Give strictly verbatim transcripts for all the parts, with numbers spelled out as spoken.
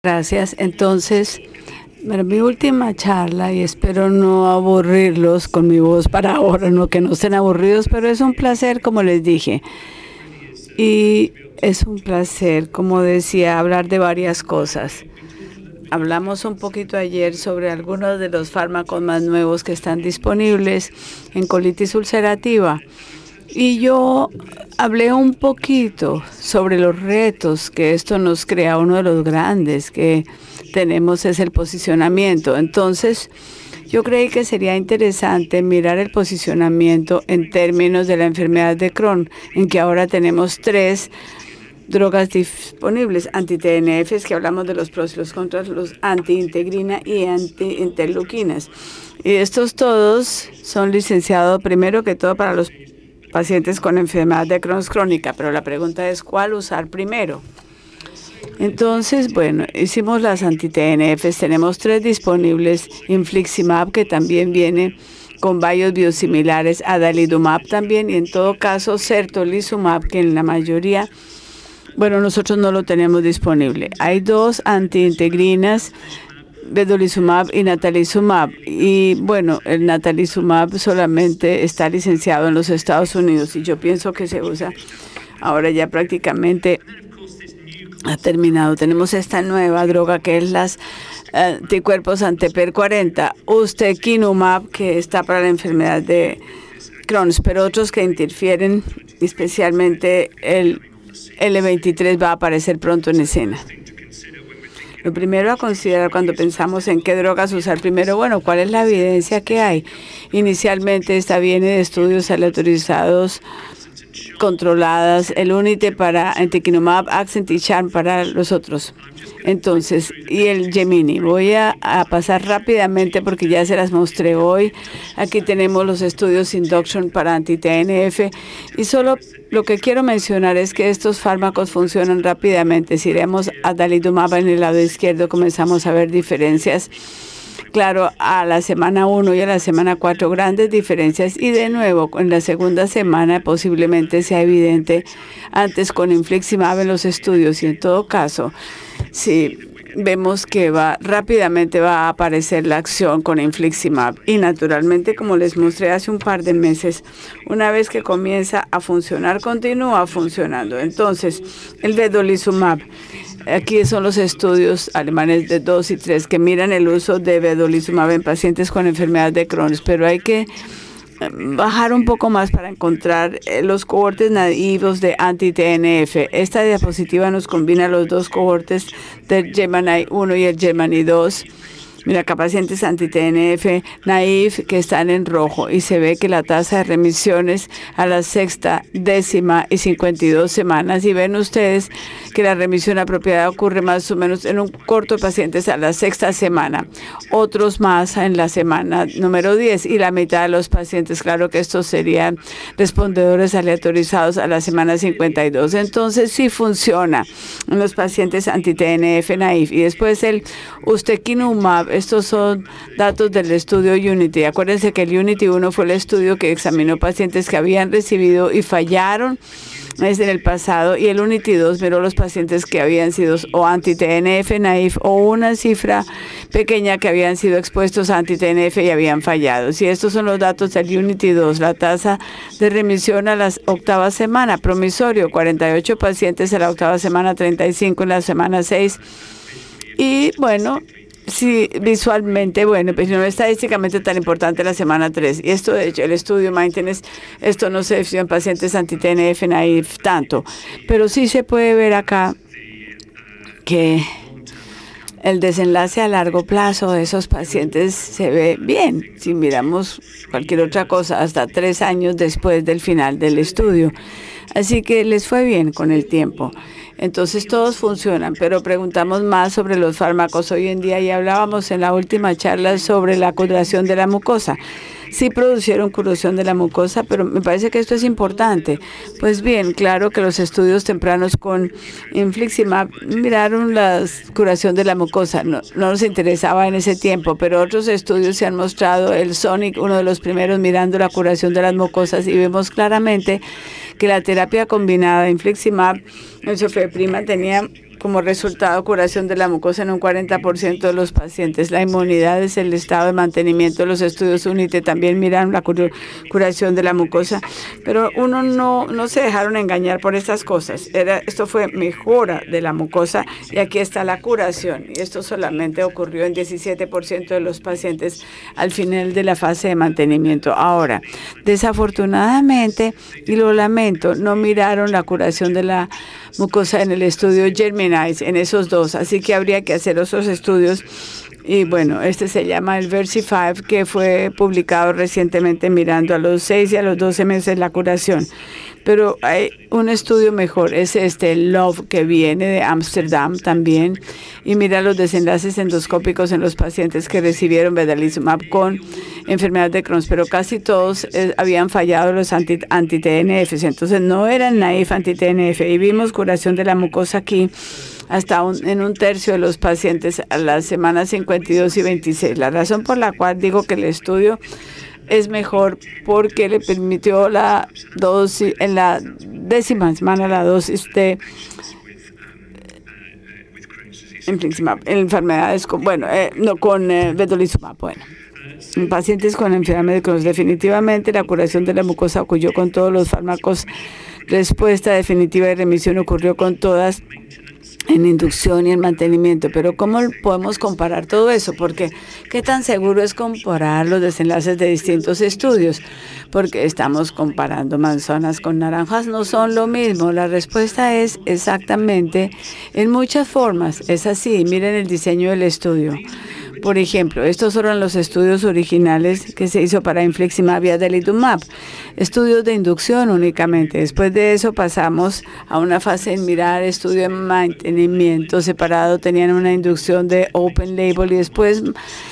Gracias. Entonces, bueno, mi última charla, y espero no aburrirlos con mi voz para ahora, no que no estén aburridos, pero es un placer, como les dije. Y es un placer, como decía, hablar de varias cosas. Hablamos un poquito ayer sobre algunos de los fármacos más nuevos que están disponibles en colitis ulcerativa. Y yo hablé un poquito sobre los retos que esto nos crea. Uno de los grandes que tenemos es el posicionamiento. Entonces, yo creí que sería interesante mirar el posicionamiento en términos de la enfermedad de Crohn, en que ahora tenemos tres drogas disponibles, anti-T N Fs, que hablamos de los pros y los contras, los anti-integrina y anti-interleuquinas. Y estos todos son licenciados primero que todo para los pacientes con enfermedad de Crohn crónica, pero la pregunta es ¿cuál usar primero? Entonces, bueno, hicimos las anti-T N Fs, tenemos tres disponibles, infliximab, que también viene con varios biosimilares, adalimumab también, y en todo caso, certolizumab, que en la mayoría, bueno, nosotros no lo tenemos disponible. Hay dos antiintegrinas, vedolizumab y natalizumab. Y bueno, el natalizumab solamente está licenciado en los Estados Unidos y yo pienso que se usa ahora ya prácticamente ha terminado. Tenemos esta nueva droga que es las anticuerpos ante-P E R cuarenta, ustekinumab, que está para la enfermedad de Crohn, pero otros que interfieren, especialmente el L veintitrés va a aparecer pronto en escena. Lo primero a considerar cuando pensamos en qué drogas usar primero, bueno, ¿cuál es la evidencia que hay? Inicialmente esta viene de estudios aleatorizados, controladas, el UNITE para antiquinumab, Accent y Charm para los otros. Entonces, y el Gemini. Voy a, a pasar rápidamente porque ya se las mostré hoy. Aquí tenemos los estudios Induction para anti-T N F. Y solo lo que quiero mencionar es que estos fármacos funcionan rápidamente. Si iremos a adalimumab en el lado izquierdo, comenzamos a ver diferencias. Claro, a la semana uno y a la semana cuatro, grandes diferencias. Y de nuevo, en la segunda semana posiblemente sea evidente antes con infliximab en los estudios. Y en todo caso, si vemos que va rápidamente va a aparecer la acción con infliximab. Y naturalmente, como les mostré hace un par de meses, una vez que comienza a funcionar, continúa funcionando. Entonces, el vedolizumab. Aquí son los estudios alemanes de dos y tres que miran el uso de vedolizumab en pacientes con enfermedad de Crohn, pero hay que bajar un poco más para encontrar los cohortes naivos de anti-T N F. Esta diapositiva nos combina los dos cohortes del Gemini uno y el Gemini dos. Mira, acá pacientes anti-T N F naif que están en rojo y se ve que la tasa de remisiones a la sexta, décima y cincuenta y dos semanas. Y ven ustedes que la remisión apropiada ocurre más o menos en un corto de pacientes a la sexta semana, otros más en la semana número diez y la mitad de los pacientes, claro que estos serían respondedores aleatorizados a la semana cincuenta y dos. Entonces sí funciona en los pacientes anti-T N F naif. Y después el ustekinumab. Estos son datos del estudio UNITY. Acuérdense que el UNITY uno fue el estudio que examinó pacientes que habían recibido y fallaron en el pasado, y el UNITY dos miró los pacientes que habían sido o anti-T N F naif o una cifra pequeña que habían sido expuestos a anti-T N F y habían fallado. Y estos son los datos del UNITY dos. La tasa de remisión a la octava semana, promisorio, cuarenta y ocho pacientes en la octava semana, treinta y cinco en la semana seis. Y bueno, sí, visualmente, bueno, pues no estadísticamente tan importante la semana tres. Y esto, de hecho, el estudio Maintenance, esto no se definió en pacientes anti-T N F naif tanto. Pero sí se puede ver acá que el desenlace a largo plazo de esos pacientes se ve bien. Si miramos cualquier otra cosa, hasta tres años después del final del estudio. Así que les fue bien con el tiempo. Entonces todos funcionan, pero preguntamos más sobre los fármacos hoy en día y hablábamos en la última charla sobre la curación de la mucosa. Sí producieron curación de la mucosa, pero me parece que esto es importante. Pues bien, claro que los estudios tempranos con infliximab miraron la curación de la mucosa. No, no nos interesaba en ese tiempo, pero otros estudios se han mostrado, el SONIC, uno de los primeros, mirando la curación de las mucosas, y vemos claramente que la terapia combinada de infliximab, ensofeprima, tenía como resultado curación de la mucosa en un cuarenta por ciento de los pacientes. La inmunidad es el estado de mantenimiento de los estudios UNITE. También miraron la curación de la mucosa, pero uno no, no se dejaron engañar por estas cosas. Era, esto fue mejora de la mucosa y aquí está la curación. Y esto solamente ocurrió en diecisiete por ciento de los pacientes al final de la fase de mantenimiento. Ahora, desafortunadamente, y lo lamento, no miraron la curación de la mucosa en el estudio Germinize, en esos dos, así que habría que hacer otros estudios. Y bueno, este se llama el VERSIFY, que fue publicado recientemente mirando a los seis y a los doce meses la curación. Pero hay un estudio mejor, es este LOVE, que viene de Ámsterdam también, y mira los desenlaces endoscópicos en los pacientes que recibieron vedolizumab con enfermedad de Crohn, pero casi todos eh, habían fallado los anti-T N F, entonces no eran naif anti-T N F, y vimos curación de la mucosa aquí hasta un, en un tercio de los pacientes a las semanas cincuenta y dos y veintiséis. La razón por la cual digo que el estudio es mejor porque le permitió la dosis, en la décima semana la dosis de infliximab, en enfermedades con, bueno, eh, no con eh, vedolizumab, bueno. En pacientes con enfermedad de Crohn, definitivamente la curación de la mucosa ocurrió con todos los fármacos. Respuesta definitiva y remisión ocurrió con todas en inducción y en mantenimiento. Pero ¿cómo podemos comparar todo eso? Porque ¿qué tan seguro es comparar los desenlaces de distintos estudios? Porque estamos comparando manzanas con naranjas, no son lo mismo. La respuesta es exactamente en muchas formas. Es así, miren el diseño del estudio. Por ejemplo, estos fueron los estudios originales que se hizo para infliximab y adalimumab, estudios de inducción únicamente. Después de eso pasamos a una fase en mirar estudio de mantenimiento separado, tenían una inducción de open label y después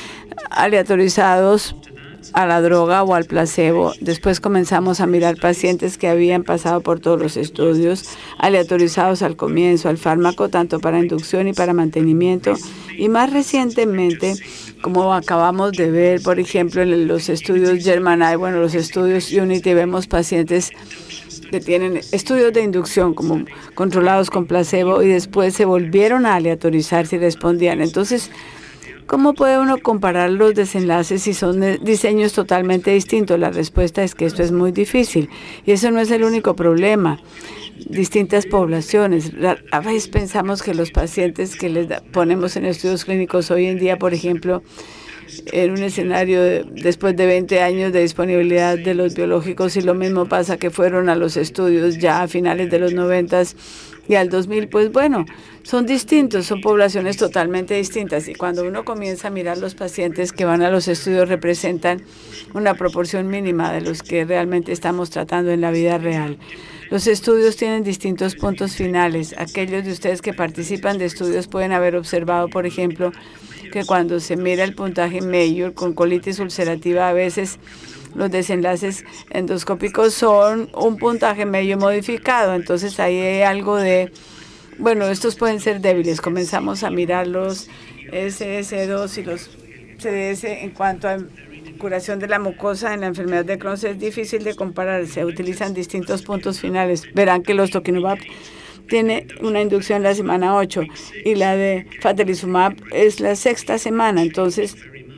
aleatorizados a la droga o al placebo. Después comenzamos a mirar pacientes que habían pasado por todos los estudios, aleatorizados al comienzo, al fármaco, tanto para inducción y para mantenimiento. Y más recientemente, como acabamos de ver, por ejemplo, en los estudios Germany, bueno, los estudios Unity, vemos pacientes que tienen estudios de inducción como controlados con placebo y después se volvieron a aleatorizar si respondían. Entonces, ¿cómo puede uno comparar los desenlaces si son diseños totalmente distintos? La respuesta es que esto es muy difícil y eso no es el único problema. Distintas poblaciones. A veces pensamos que los pacientes que les da, ponemos en estudios clínicos hoy en día, por ejemplo, en un escenario de, después de veinte años de disponibilidad de los biológicos, y lo mismo pasa que fueron a los estudios ya a finales de los noventas y al dos mil, pues bueno, son distintos, son poblaciones totalmente distintas. Y cuando uno comienza a mirar los pacientes que van a los estudios, representan una proporción mínima de los que realmente estamos tratando en la vida real. Los estudios tienen distintos puntos finales. Aquellos de ustedes que participan de estudios pueden haber observado, por ejemplo, que cuando se mira el puntaje mayor con colitis ulcerativa, a veces los desenlaces endoscópicos son un puntaje medio modificado. Entonces ahí hay algo de, bueno, estos pueden ser débiles. Comenzamos a mirar los S S dos y los C D S en cuanto a curación de la mucosa en la enfermedad de Crohn. Es difícil de comparar, se utilizan distintos puntos finales. Verán que los toquinumab tiene una inducción en la semana ocho y la de fatalizumab es la sexta semana, entonces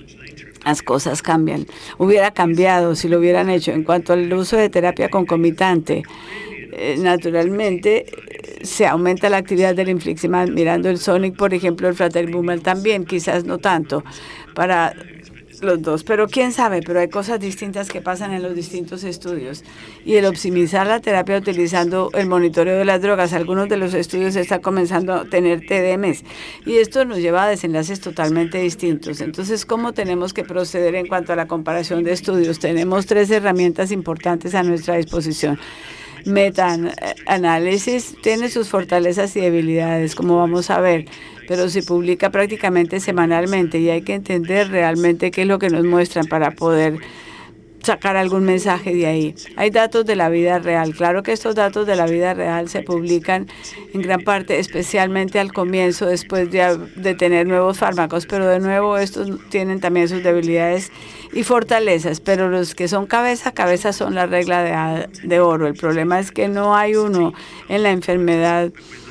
las cosas cambian. Hubiera cambiado si lo hubieran hecho. En cuanto al uso de terapia concomitante, eh, naturalmente se aumenta la actividad del infliximab. Mirando el SONIC, por ejemplo, el fatalizumab también, quizás no tanto para los dos, pero quién sabe, pero hay cosas distintas que pasan en los distintos estudios. Y el optimizar la terapia utilizando el monitoreo de las drogas, algunos de los estudios están comenzando a tener T D Ms y esto nos lleva a desenlaces totalmente distintos. Entonces, ¿cómo tenemos que proceder en cuanto a la comparación de estudios? Tenemos tres herramientas importantes a nuestra disposición. Meta-análisis tiene sus fortalezas y debilidades, como vamos a ver, pero se publica prácticamente semanalmente y hay que entender realmente qué es lo que nos muestran para poder sacar algún mensaje de ahí. Hay datos de la vida real. Claro que estos datos de la vida real se publican en gran parte, especialmente al comienzo, después de, de tener nuevos fármacos, pero de nuevo estos tienen también sus debilidades y fortalezas, pero los que son cabeza a cabeza son la regla de, de oro. El problema es que no hay uno en la enfermedad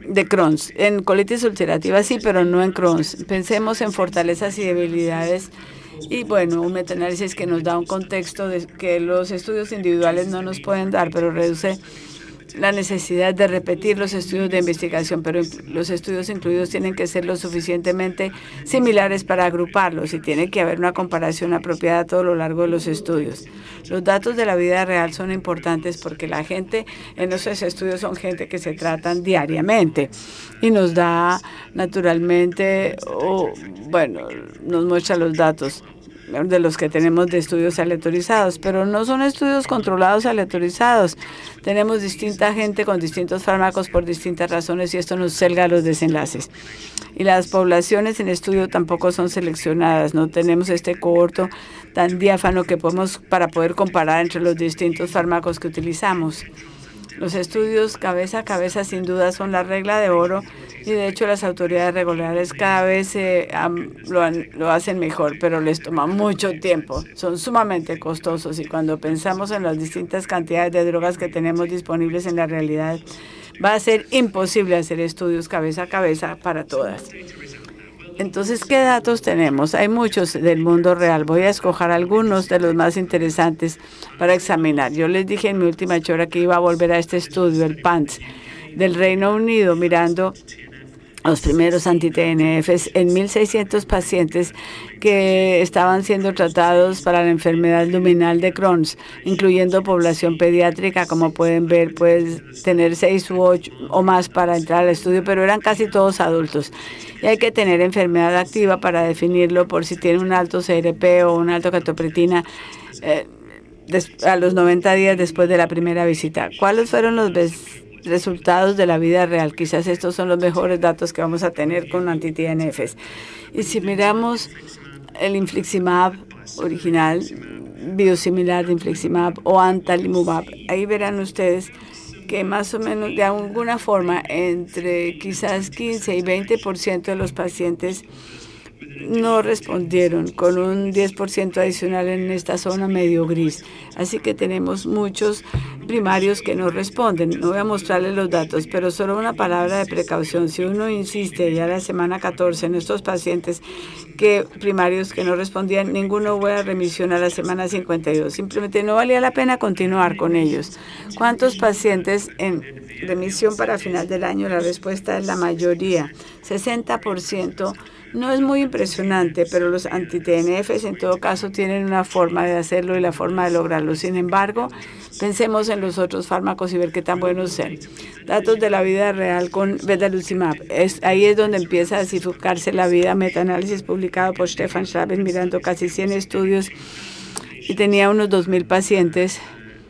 de Crohn's. En colitis ulcerativa sí, pero no en Crohn's. Pensemos en fortalezas y debilidades. Y bueno, un metaanálisis que nos da un contexto de que los estudios individuales no nos pueden dar, pero reduce la necesidad de repetir los estudios de investigación, pero los estudios incluidos tienen que ser lo suficientemente similares para agruparlos y tiene que haber una comparación apropiada a todo lo largo de los estudios. Los datos de la vida real son importantes porque la gente en esos estudios son gente que se tratan diariamente y nos da naturalmente, oh, bueno, nos muestra los datos de los que tenemos de estudios aleatorizados, pero no son estudios controlados aleatorizados. Tenemos distinta gente con distintos fármacos por distintas razones y esto nos sesga los desenlaces. Y las poblaciones en estudio tampoco son seleccionadas, no tenemos este cohorto tan diáfano que podemos para poder comparar entre los distintos fármacos que utilizamos. Los estudios cabeza a cabeza sin duda son la regla de oro y de hecho las autoridades regulares cada vez eh, um, lo, han, lo hacen mejor, pero les toma mucho tiempo, son sumamente costosos y cuando pensamos en las distintas cantidades de drogas que tenemos disponibles en la realidad, va a ser imposible hacer estudios cabeza a cabeza para todas. Entonces, ¿qué datos tenemos? Hay muchos del mundo real. Voy a escoger algunos de los más interesantes para examinar. Yo les dije en mi última chora que iba a volver a este estudio, el PANTS, del Reino Unido, mirando los primeros anti-T N Fs en mil seiscientos pacientes que estaban siendo tratados para la enfermedad luminal de Crohn's, incluyendo población pediátrica. Como pueden ver, puedes tener seis u ocho o más para entrar al estudio, pero eran casi todos adultos. Y hay que tener enfermedad activa para definirlo por si tiene un alto C R P o un alto catopretina eh, a los noventa días después de la primera visita. ¿Cuáles fueron los resultados de la vida real? Quizás estos son los mejores datos que vamos a tener con anti-T N Fs. Y si miramos el infliximab original, biosimilar de infliximab o antalimumab, ahí verán ustedes que más o menos de alguna forma entre quizás quince y veinte por ciento de los pacientes no respondieron, con un diez por ciento adicional en esta zona medio gris. Así que tenemos muchos primarios que no responden. No voy a mostrarles los datos, pero solo una palabra de precaución. Si uno insiste ya la semana catorce en estos pacientes que primarios que no respondían, ninguno fue a remisión a la semana cincuenta y dos. Simplemente no valía la pena continuar con ellos. ¿Cuántos pacientes en remisión para final del año? La respuesta es la mayoría, sesenta por ciento. No es muy impresionante, pero los anti-T N Fs en todo caso tienen una forma de hacerlo y la forma de lograrlo. Sin embargo, pensemos en los otros fármacos y ver qué tan buenos son. Datos de la vida real con vedolizumab. Es, ahí es donde empieza a descifrarse la vida. Metaanálisis publicado por Stefan Schlaben mirando casi cien estudios y tenía unos dos mil pacientes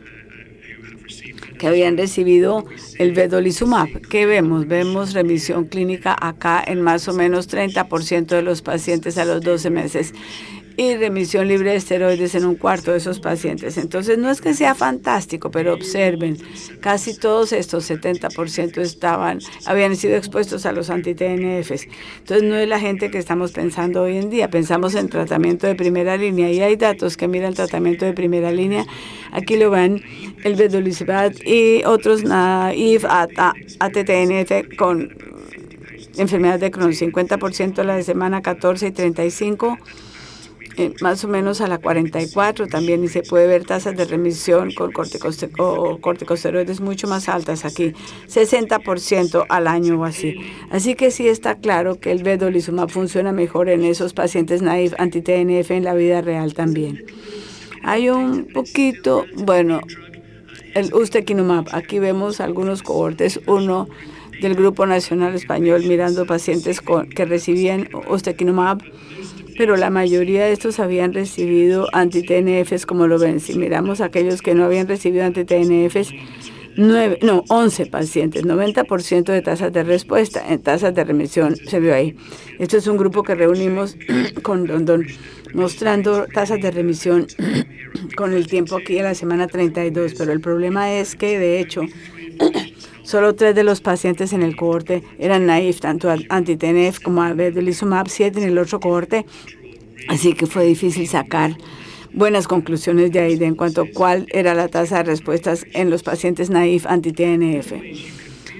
que habían recibido el vedolizumab. ¿Qué vemos? Vemos remisión clínica acá en más o menos treinta por ciento de los pacientes a los doce meses y remisión libre de esteroides en un cuarto de esos pacientes. Entonces, no es que sea fantástico, pero observen, casi todos estos setenta por ciento estaban, habían sido expuestos a los anti-T N Fs. Entonces, no es la gente que estamos pensando hoy en día. Pensamos en tratamiento de primera línea y hay datos que miran tratamiento de primera línea. Aquí lo ven, el vedolizumab y otros naïve a T T N F con enfermedad de Crohn, cincuenta por ciento a la de semana catorce y treinta y cinco, eh, más o menos a la cuarenta y cuatro también, y se puede ver tasas de remisión con corticoste o corticosteroides mucho más altas aquí, sesenta por ciento al año o así. Así que sí está claro que el vedolizumab funciona mejor en esos pacientes naïve anti-T N F en la vida real también. Hay un poquito, bueno, el ustekinumab. Aquí vemos algunos cohortes, uno del Grupo Nacional Español mirando pacientes con, que recibían ustekinumab, pero la mayoría de estos habían recibido anti-T N Fs, como lo ven. Si miramos aquellos que no habían recibido anti-T N Fs, nueve, no, once pacientes, noventa por ciento de tasas de respuesta, en tasas de remisión se vio ahí. Esto es un grupo que reunimos con London, mostrando tasas de remisión con el tiempo aquí en la semana treinta y dos, pero el problema es que, de hecho, solo tres de los pacientes en el cohorte eran naïve, tanto al anti-T N F como al vedolizumab, siete en el otro cohorte, así que fue difícil sacar buenas conclusiones de ahí de en cuanto a cuál era la tasa de respuestas en los pacientes naïve anti-T N F.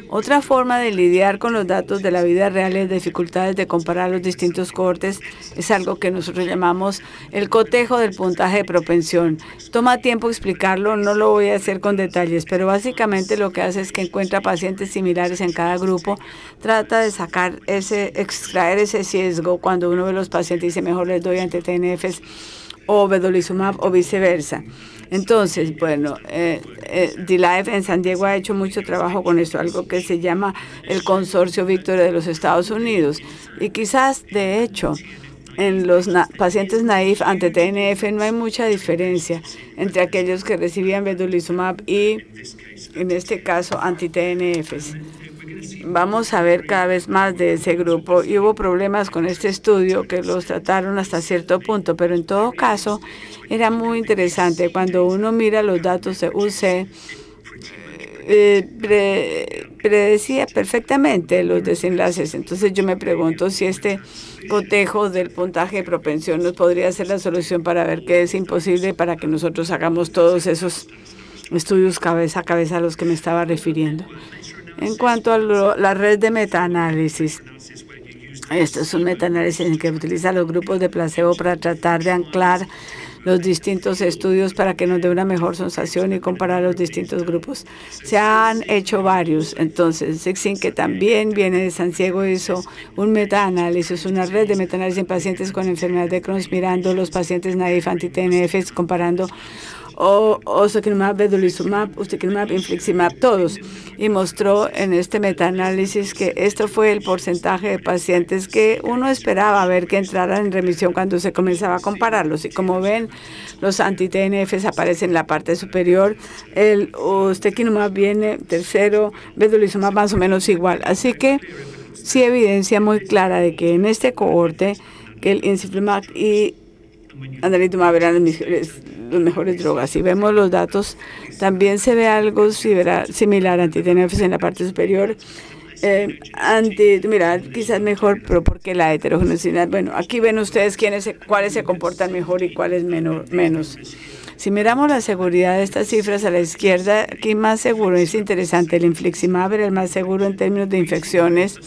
Otra forma de lidiar con los datos de la vida real y las dificultades de comparar los distintos cohortes es algo que nosotros llamamos el cotejo del puntaje de propensión. Toma tiempo explicarlo, no lo voy a hacer con detalles, pero básicamente lo que hace es que encuentra pacientes similares en cada grupo, trata de sacar ese, extraer ese sesgo cuando uno ve los pacientes y dice mejor les doy anti-T N Fs o vedolizumab o viceversa. Entonces, bueno, eh, eh, D-Life en San Diego ha hecho mucho trabajo con esto, algo que se llama el Consorcio Victoria de los Estados Unidos. Y quizás, de hecho, en los na pacientes naif ante T N F no hay mucha diferencia entre aquellos que recibían vedolizumab y, en este caso, anti-T N Fs. Vamos a ver cada vez más de ese grupo y hubo problemas con este estudio que los trataron hasta cierto punto, pero en todo caso era muy interesante cuando uno mira los datos de U C, eh, pre, predecía perfectamente los desenlaces. Entonces yo me pregunto si este cotejo del puntaje de propensión nos podría ser la solución para ver que es imposible para que nosotros hagamos todos esos estudios cabeza a cabeza a los que me estaba refiriendo. En cuanto a lo, la red de metaanálisis, esto es un metaanálisis en que utiliza los grupos de placebo para tratar de anclar los distintos estudios para que nos dé una mejor sensación y comparar los distintos grupos. Se han hecho varios. Entonces, Sixin, que también viene de San Diego, hizo un metaanálisis, una red de metaanálisis en pacientes con enfermedad de Crohn, mirando los pacientes naif anti-T N Fs, comparando o ustekinumab, vedolizumab, ustekinumab, infliximab, todos. Y mostró en este metaanálisis que esto fue el porcentaje de pacientes que uno esperaba ver que entraran en remisión cuando se comenzaba a compararlos. Y como ven, los anti-T N Fs aparecen en la parte superior, el ustekinumab viene tercero, vedolizumab más o menos igual. Así que sí evidencia muy clara de que en este cohorte, que el infliximab y adalimumab eran los mejores, los mejores drogas. Si vemos los datos, también se ve algo similar a anti-T N Fs en la parte superior. Eh, anti, mira, quizás mejor, pero porque la heterogeneidad. Bueno, aquí ven ustedes quiénes se, cuáles se comportan mejor y cuáles menor, menos. Si miramos la seguridad de estas cifras a la izquierda, aquí más seguro, es interesante, el infliximab era el más seguro en términos de infecciones,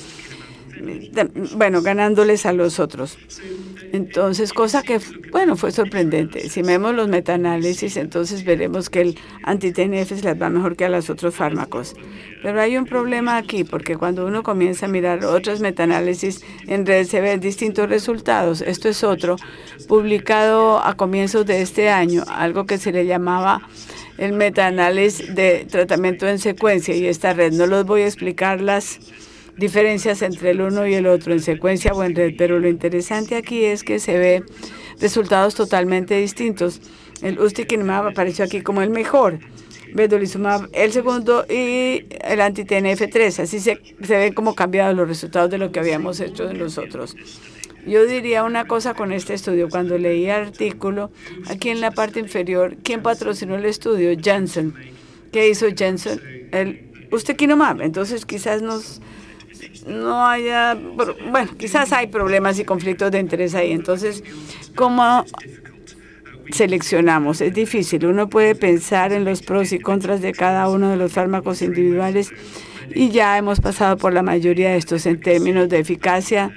bueno, ganándoles a los otros. Entonces, cosa que, bueno, fue sorprendente. Si vemos los metaanálisis, entonces veremos que el anti-T N F les va mejor que a los otros fármacos. Pero hay un problema aquí, porque cuando uno comienza a mirar otros metaanálisis, en red se ven distintos resultados. Esto es otro, publicado a comienzos de este año, algo que se le llamaba el metaanálisis de tratamiento en secuencia, y esta red, no los voy a explicar las diferencias entre el uno y el otro en secuencia o en red, pero lo interesante aquí es que se ve resultados totalmente distintos. El ustekinumab apareció aquí como el mejor, vedolizumab el segundo y el anti-T N F tres. Así se, se ven como cambiados los resultados de lo que habíamos hecho en los otros. Yo diría una cosa con este estudio. Cuando leí el artículo, aquí en la parte inferior, ¿quién patrocinó el estudio? Janssen. ¿Qué hizo Janssen? El ustekinumab. Entonces quizás nos... no haya, bueno, quizás hay problemas y conflictos de interés ahí. Entonces, ¿cómo seleccionamos? Es difícil. Uno puede pensar en los pros y contras de cada uno de los fármacos individuales y ya hemos pasado por la mayoría de estos en términos de eficacia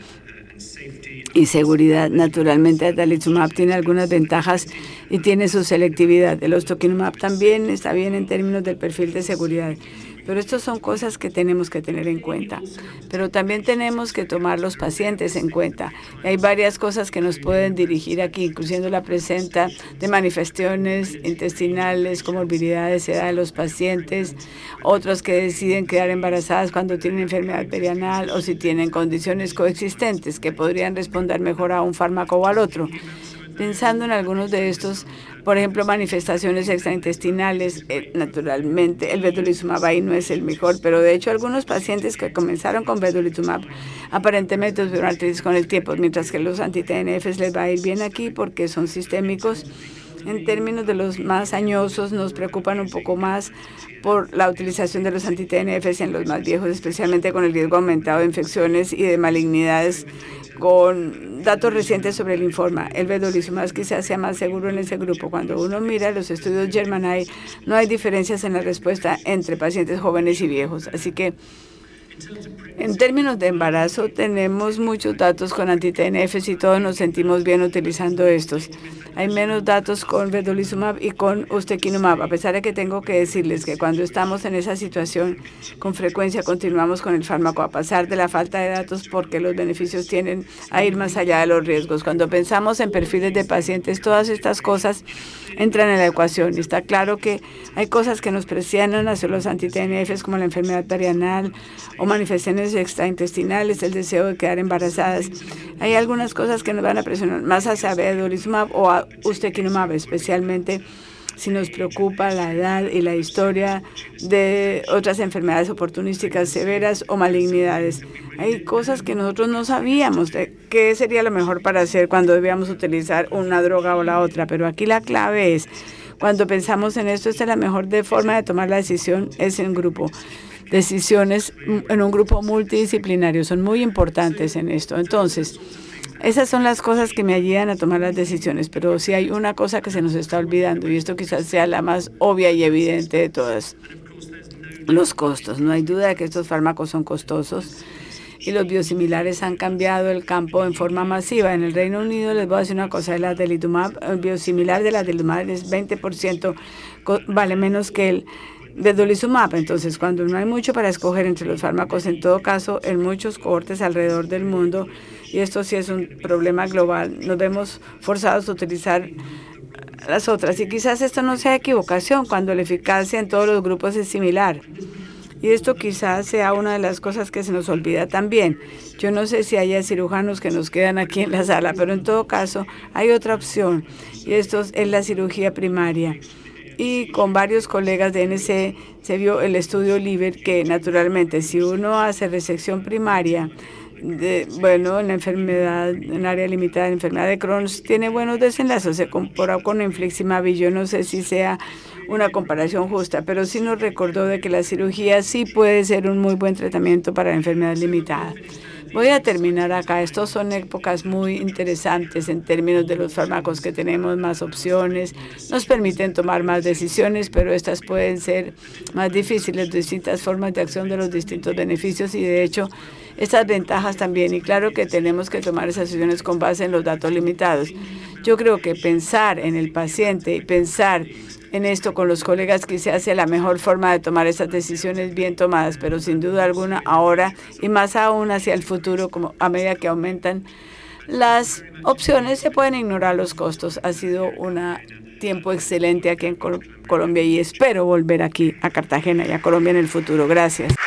y seguridad. Naturalmente, adalimumab tiene algunas ventajas y tiene su selectividad. El ustekinumab también está bien en términos del perfil de seguridad. Pero estas son cosas que tenemos que tener en cuenta. Pero también tenemos que tomar los pacientes en cuenta. Y hay varias cosas que nos pueden dirigir aquí, incluyendo la presencia de manifestaciones intestinales, comorbilidades, edad de los pacientes, otros que deciden quedar embarazadas cuando tienen enfermedad perianal o si tienen condiciones coexistentes que podrían responder mejor a un fármaco o al otro. Pensando en algunos de estos, por ejemplo, manifestaciones extraintestinales, eh, naturalmente el vedolizumab ahí no es el mejor, pero de hecho algunos pacientes que comenzaron con vedolizumab aparentemente tuvieron artritis con el tiempo, mientras que los anti-T N Fs les va a ir bien aquí porque son sistémicos. En términos de los más añosos, nos preocupan un poco más por la utilización de los anti-T N Fs en los más viejos, especialmente con el riesgo aumentado de infecciones y de malignidades, con datos recientes sobre el linfoma. El vedolizumab quizás sea más seguro en ese grupo. Cuando uno mira los estudios Germany, no hay diferencias en la respuesta entre pacientes jóvenes y viejos. Así que En términos de embarazo, tenemos muchos datos con anti-T N Fs y todos nos sentimos bien utilizando estos. Hay menos datos con vedolizumab y con ustekinumab, a pesar de que tengo que decirles que cuando estamos en esa situación, con frecuencia continuamos con el fármaco, a pesar de la falta de datos, porque los beneficios tienden a ir más allá de los riesgos. Cuando pensamos en perfiles de pacientes, todas estas cosas entran en la ecuación. Y está claro que hay cosas que nos presionan hacia los anti-T N Fs, como la enfermedad perianal o manifestaciones extraintestinales, el deseo de quedar embarazadas. Hay algunas cosas que nos van a presionar más hacia vedolizumab o a ustekinumab, especialmente si nos preocupa la edad y la historia de otras enfermedades oportunísticas severas o malignidades. Hay cosas que nosotros no sabíamos de qué sería lo mejor para hacer cuando debíamos utilizar una droga o la otra, pero aquí la clave es, cuando pensamos en esto, esta es la mejor de forma de tomar la decisión, es en grupo. Decisiones en un grupo multidisciplinario son muy importantes en esto. Entonces, esas son las cosas que me ayudan a tomar las decisiones, pero si hay una cosa que se nos está olvidando, y esto quizás sea la más obvia y evidente de todas, los costos. No hay duda de que estos fármacos son costosos y los biosimilares han cambiado el campo en forma masiva. En el Reino Unido, les voy a decir una cosa, el adalimumab, el biosimilar del adalimumab es veinte por ciento, vale menos que el vedolizumab. Entonces, cuando no hay mucho para escoger entre los fármacos, en todo caso, en muchos cohortes alrededor del mundo, y esto sí es un problema global, nos vemos forzados a utilizar las otras. Y quizás esto no sea equivocación cuando la eficacia en todos los grupos es similar. Y esto quizás sea una de las cosas que se nos olvida también. Yo no sé si haya cirujanos que nos quedan aquí en la sala, pero en todo caso hay otra opción, y esto es la cirugía primaria. Y con varios colegas de N C se vio el estudio LIBER que naturalmente si uno hace resección primaria, de, bueno, en la enfermedad, en área limitada, en enfermedad de Crohn, tiene buenos desenlaces. Se comparó con infliximab y yo no sé si sea una comparación justa, pero sí nos recordó de que la cirugía sí puede ser un muy buen tratamiento para la enfermedad limitada. Voy a terminar acá. Estos son épocas muy interesantes en términos de los fármacos que tenemos, más opciones, nos permiten tomar más decisiones, pero estas pueden ser más difíciles, distintas formas de acción de los distintos beneficios y de hecho estas ventajas también. Y claro que tenemos que tomar esas decisiones con base en los datos limitados. Yo creo que pensar en el paciente y pensar en esto con los colegas quizás sea la mejor forma de tomar esas decisiones bien tomadas, pero sin duda alguna ahora y más aún hacia el futuro, como a medida que aumentan las opciones, se pueden ignorar los costos. Ha sido un tiempo excelente aquí en Col- Colombia y espero volver aquí a Cartagena y a Colombia en el futuro. Gracias.